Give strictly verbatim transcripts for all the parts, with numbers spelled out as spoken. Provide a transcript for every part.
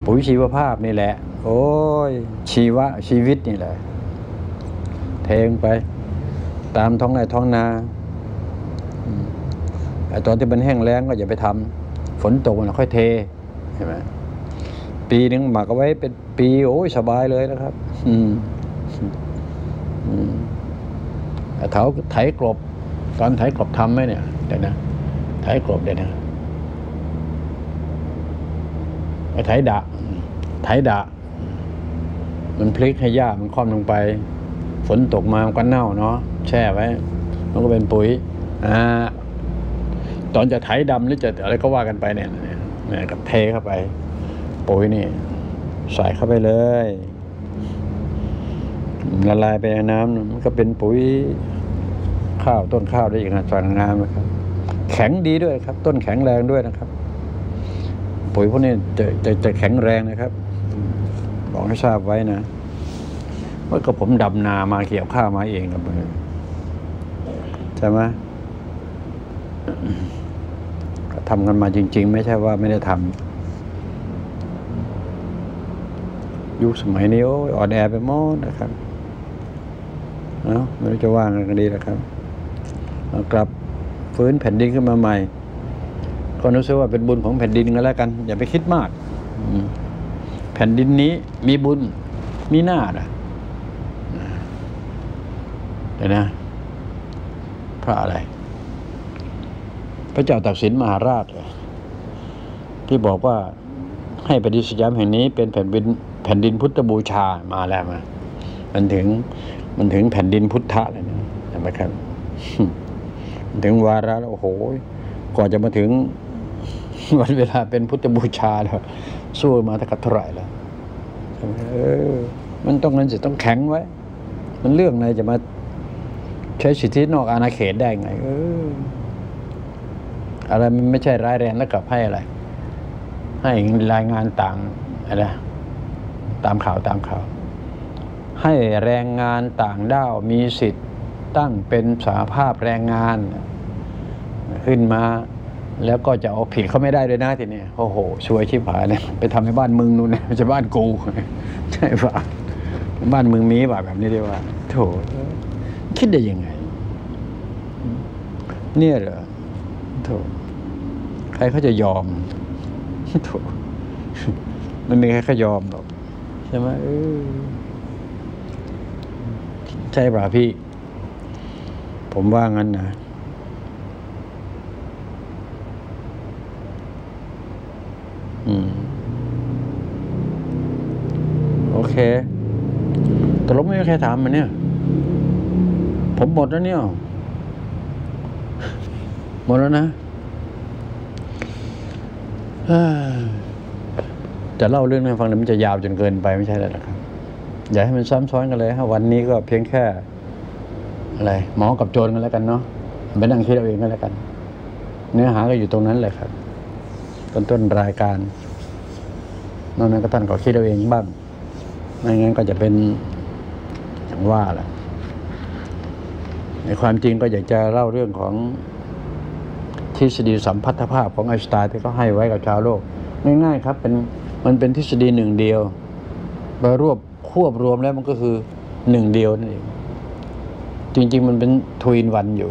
ปุ๋ยชีวภาพนี่แหละโอ้ยชีวะชีวิตนี่แหละเทงไปตามท้องไร่ท้องนาไอ้ตอนที่มันแห้งแล้งก็อย่าไปทำฝนตกมันค่อยเทใช่ไหมปีนึงหมักเอาไว้เป็นปีโอ้ยสบายเลยนะครับอืมอืมเถาไถกลบตอนไถกลบทำไหมเนี่ยเดี๋ยวนะไถกลบเดี๋ยวนะไอ้ไถดะไถดะมันพลิกให้หญ้ามันคว่ำลงไปฝนตกมามันก็เน่าเนาะแช่ไว้มันก็เป็นปุ๋ยอ่าตอนจะไถดำหรือจะอะไรก็ว่ากันไปเนี่ยเนี่ยกับเทเข้าไปปุ๋ยนี่ใส่เข้าไปเลยละลายไปในน้ำมันก็เป็นปุ๋ยข้าวต้นข้าวได้อย่างสง่างามนะครับแข็งดีด้วยครับต้นแข็งแรงด้วยนะครับปุ๋ยพวกนี้จะจะจะแข็งแรงนะครับบอกให้ทราบไว้นะว่าก็ผมดำนามาเกี่ยวข้าวมาเองกับมือใช่ไหมทำกันมาจริงๆไม่ใช่ว่าไม่ได้ทำยุคสมัยนี้อ่อนแอไปหมดนะครับเนาะไม่รู้จะว่างกันดีนะครับกลับฟื้นแผ่นดินขึ้นมาใหม่ก็รู้สึกว่าเป็นบุญของแผ่นดินกันแล้วกันอย่าไปคิดมากแผ่นดินนี้มีบุญมีหน้านะเดี๋ยวนะพระอะไรพระเจ้าตากสินมหาราชที่บอกว่าให้แผ่นดินสยามแห่งนี้เป็นแผ่นดินแผ่นดินพุทธบูชามาแล้วมามันถึงมันถึงแผ่นดินพุทธะเลยนะเห็นไหมครับถึงวาระแล้วโอ้โหก่อนจะมาถึงวันเวลาเป็นพุทธบูชาแล้วสู้มาตั้งแต่เท่าไหร่แล้วเออมันต้องนั้นสิต้องแข็งไว้มันเรื่องอะไรจะมาใช้สิทธินอกอาณาเขตได้ไงเอออะไรมันไม่ใช่ร้ายแรงแล้วกลับให้อะไรให้รายงานต่างอะไรตามข่าวตามข่าวให้แรงงานต่างด้าวมีสิทธิ์ตั้งเป็นสหภาพแรงงานขึ้นมาแล้วก็จะเอาผิดเขาไม่ได้เลยนะทีนี้โอ้โหช่วยชิบหายเลยไปทำให้บ้านมึงนู่นนะไม่ใช่บ้านกูใช่ป่ะบ้านมึงมีป่ะแบบนี้ดีว่าโถคิดได้ยังไงเนี่ยเหรอโถใครเขาจะยอมโถมันมีใครเขายอมหรอกใช่ไหมเออใช่ป่ะพี่ผมว่างั้นนะอืมโอเคตกลงไม่มีใครถามมันเนี่ยผมหมดแล้วเนี่ยหมดแล้วนะจะเล่าเรื่องให้ฟังเนี่ยมันจะยาวจนเกินไปไม่ใช่แล้วครับอย่าให้มันซ้ำซ้อนกันเลยฮะวันนี้ก็เพียงแค่อะไรหมอกับโจรกันแล้วกันเนาะไปนั่งคิดเอาเองกันแล้วกันเนื้อหาก็อยู่ตรงนั้นเลยครับต้นต้นรายการนอกนั้นก็ท่านก็คิดเอาเองบ้างไม่งั้นก็จะเป็นอย่างว่าแหละในความจริงก็อยากจะเล่าเรื่องของทฤษฎีสัมพัทธภาพของไอน์สไตน์ที่เขาให้ไว้กับชาวโลกง่ายๆครับเป็นมันเป็นทฤษฎีหนึ่งเดียวมารวบควบรวมแล้วมันก็คือหนึ่งเดียวนั่นเองจริงๆมันเป็นทวินวันอยู่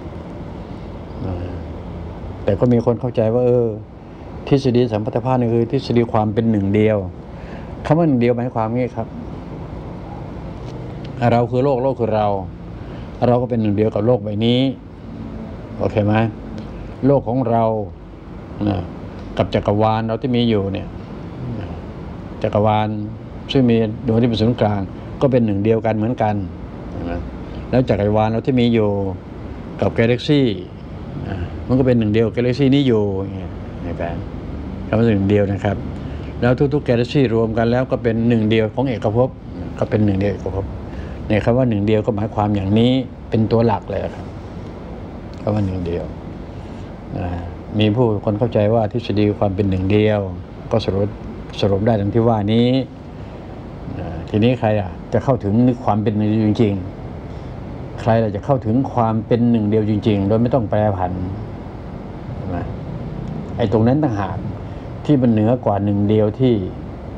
แต่ก็มีคนเข้าใจว่าเออทฤษฎีสัมพัทธภาพนี่คือทฤษฎีความเป็นหนึ่งเดียวคำว่าหนึ่งเดียวหมายความงี้ครับเราคือโลกโลกคือเราเราก็เป็นหนึ่งเดียวกับโลกใบนี้โอเคไหมโลกของเรานะกับจักรวาลเราที่มีอยู่เนี่ยจักรวาลซึ่งมีดวงที่เป็นศูนย์กลางก็เป็นหนึ่งเดียวกันเหมือนกันนะแล้วจักรวาลเราที่มีอยู่กับกาแล็กซี่มันก็เป็นหนึ่งเดียวกาแล็กซี่นี้อยู่ในแผนคำว่าหนึ่งเดียวนะครับแล้วทุกๆกาแล็กซี่รวมกันแล้วก็เป็นหนึ่งเดียวของเอกภพก็เป็นหนึ่งเดียวเอกภพในคำว่าหนึ่งเดียวก็หมายความอย่างนี้เป็นตัวหลักเลยครับคำว่าหนึ่งเดียวมีผู้คนเข้าใจว่าทฤษฎีความเป็นหนึ่งเดียวก็สรุปสรุปได้ดังที่ว่านี้ทีนี้ใครอ่ะจะเข้าถึงความเป็นหนึ่งเดียวจริงๆใครล่ะจะเข้าถึงความเป็นหนึ่งเดียวจริงๆโดยไม่ต้องแปรผันใช่ไหมไอ้ตรงนั้นต่างหากที่มันเหนือกว่าหนึ่งเดียวที่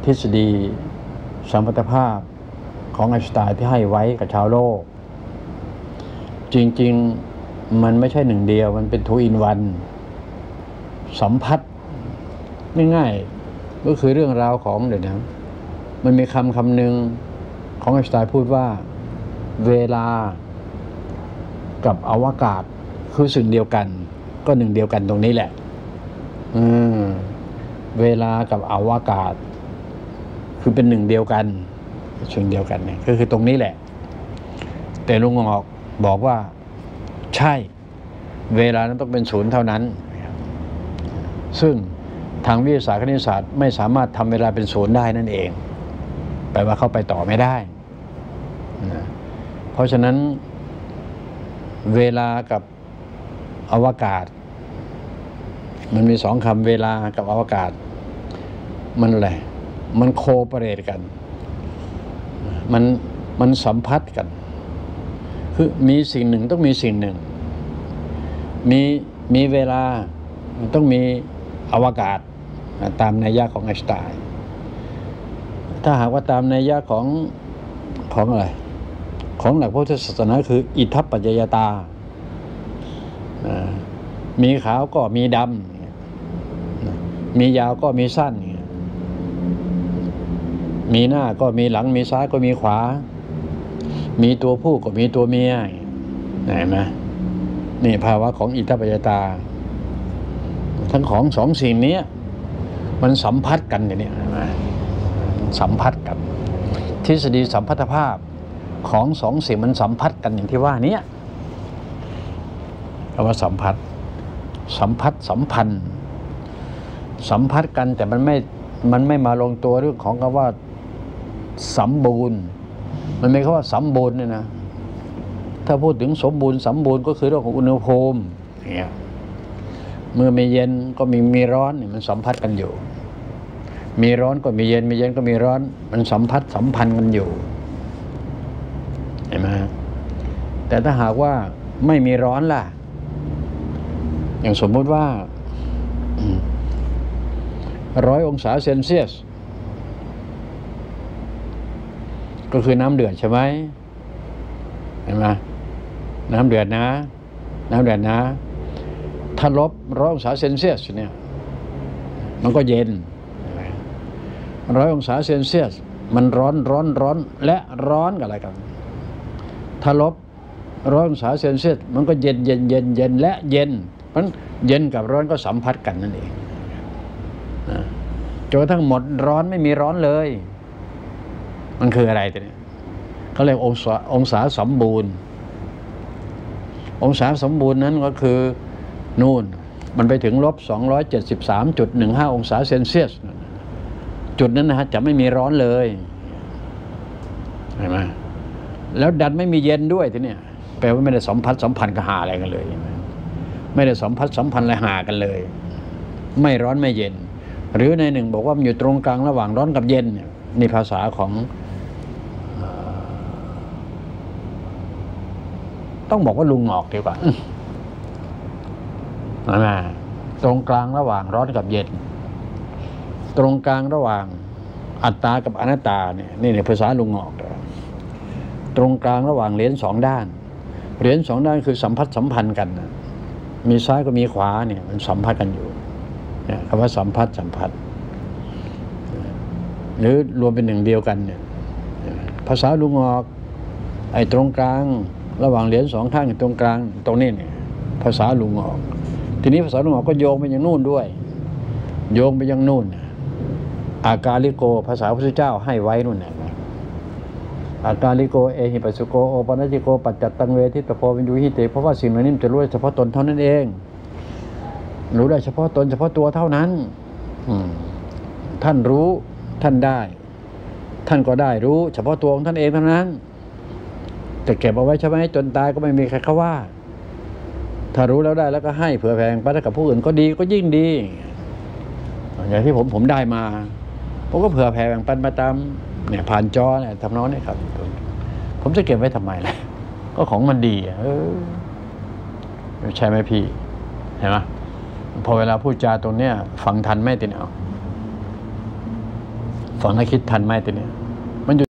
ทฤษฎีสัมพัทธภาพของไอน์สไตน์ที่ให้ไว้กับชาวโลกจริงๆมันไม่ใช่หนึ่งเดียวมันเป็นทูอินวันสัมพัทธ์ง่ายๆก็คือเรื่องราวของเดี๋ยวนะมันมีคำคำหนึ่งของไอน์สไตน์พูดว่าเวลากับอวกาศคือสิ่งเดียวกันก็หนึ่งเดียวกันตรงนี้แหละอืมเวลากับอวกาศคือเป็นหนึ่งเดียวกันสิ่งเดียวกันเนี่ยก็คือตรงนี้แหละแต่ลุงออกบอกว่าใช่เวลานั้นต้องเป็นศูนย์เท่านั้นซึ่งทางวิทยาศาสตร์คณิตศาสตร์ไม่สามารถทำเวลาเป็นศูนย์ได้นั่นเองแปลว่าเข้าไปต่อไม่ได้นะเพราะฉะนั้นเวลากับอวกาศมันมีสองคำเวลากับอวกาศมันอะไรมันโคเปเรตกันมันมันสัมพัทธ์กันคือมีสิ่งหนึ่งต้องมีสิ่งหนึ่งมีมีเวลามันต้องมีอวกาศตามนัยยะของไอน์สไตน์ถ้าหากว่าตามนัยยะของของอะไรของหลักพุทธศาสนาคืออิทัปปัจจยตามีขาวก็มีดำมียาวก็มีสั้นมีหน้าก็มีหลังมีซ้ายก็มีขวามีตัวผู้ก็มีตัวเมียเห็นไหมนี่ภาวะของอิทัปปัจจยตาทั้งของสองสิ่งนี้มันสัมพัทธ์กันอย่างนี้สัมพัทธ์กันทฤษฎีสัมพัทธภาพของสองสิ่งมันสัมพัทธ์กันอย่างที่ว่านี้คำว่าสัมพัทธ์สัมพัทธ์สัมพันธ์สัมพัทธ์กันแต่มันไม่มันไม่มาลงตัวเรื่องของคำว่าสมบูรณ์มันไม่ใช่ว่าสมบูรณ์เนี่ยนะถ้าพูดถึงสมบูรณ์สมบูรณ์ก็คือเรื่องของอุณหภูมิเนี่ยเมื่อมีเย็นก็มีมีร้อนเนี่ยมันสัมพัทธ์กันอยู่มีร้อนก็มีเย็นมีเย็นก็มีร้อนมันสัมพัทธ์สัมพันธ์กันอยู่เห็นไหมแต่ถ้าหากว่าไม่มีร้อนล่ะอย่างสมมุติว่าร้อยองศาเซนเซียสก็คือน้ำเดือดใช่ไหมเห็นไหมน้ำเดือดนะน้ำเดือดนะถ้าลบร้อยองศาเซนเซียสเนี่ยมันก็เย็นร้อยองศาเซนเซียสมันร้อนร้อนร้อนและร้อนกับอะไรกันถ้าลบร้อยองศาเซนเซียสมันก็เย็นเย็นเย็นเย็นและเย็นมันเย็นกับร้อนก็สัมพัทธ์กันนั่นเองจนกระทั่งหมดร้อนไม่มีร้อนเลยมันคืออะไรตัวนี้เขาเรียกองศาองศาสมบูรณ์องศาสมบูรณ์นั้นก็คือนู่นมันไปถึงลบสองร้อยเจ็ดสิบสามจุดหนึ่งห้าองศาเซนเซียสจุดนั้นนะฮะจะไม่มีร้อนเลยเห็นไหมแล้วดันไม่มีเย็นด้วยทีเนี้ยแปลว่าไม่ได้สัมพัทธ์สัมพันธ์กับหาอะไรกันเลยไม่ได้สัมพัทธ์สัมพันธ์อะไรหากันเลยไม่ร้อนไม่เย็นหรือในหนึ่งบอกว่ามันอยู่ตรงกลางระหว่างร้อนกับเย็นเนี่ยนี่ภาษาของต้องบอกว่าลุงออกดีกว่านะตรงกลางระหว่างร้อนกับเย็นตรงกลางระหว่างอัตตากับอนัตตาเนี่ยนี่ในภาษาลุงออกตรงกลางระหว่างเหรียญสองด้านเหรียญสองด้านคือสัมพัทธ์สัมพันธ์กันนะมีซ้ายก็มีขวาเนี่ยมันสัมพัทธ์กันอยู่เนี่ยคำว่าสัมพัทธ์สัมพัทธ์หรือรวมเป็นหนึ่งเดียวกันเนี่ยภาษาลุงออกไอ้ตรงกลางระหว่างเหรียญสองข้างตรงกลางตรงนี้เนี่ยภาษาลุงออกทีนี้ภาษาลุงออกก็โยงไปยังนู่นด้วยโยงไปยังนู่นอากาลิโกภาษาพระพุทธเจ้าให้ไว้นู่นเนี่ยอากาลิโกเอหิปัสสโกโอปัญญิโกปัจจัตตังเวทิตโพวินยูหิเตเพราะว่าสิ่งเหล่านี้จะรู้ได้เฉพาะตนเท่านั้นเองรู้ได้เฉพาะตนเฉพาะตัวเท่านั้นท่านรู้ท่านได้ท่านก็ได้รู้เฉพาะตัวของท่านเองเท่านั้นแต่เก็บเอาไว้ใช่ไหมจนตายก็ไม่มีใครเขาว่าถ้ารู้แล้วได้แล้วก็ให้เผื่อแผ่ไปกับผู้อื่นก็ดีก็ยิ่งดีอย่างที่ผมผมได้มาผมก็เผื่อแผ่แบ่งปันมาตามเนี่ยผ่านจอเนี่ยทำน้องเนี่ยครับผมจะเก็บไว้ทำไมล่ะก็ของมันดีเออใช่ไหมพี่เห็นไหมพอเวลาพูดจาตรงเนี้ยฟังทันไหมตินเอาฝั่งนักคิดทันไหมตัวเนี้ย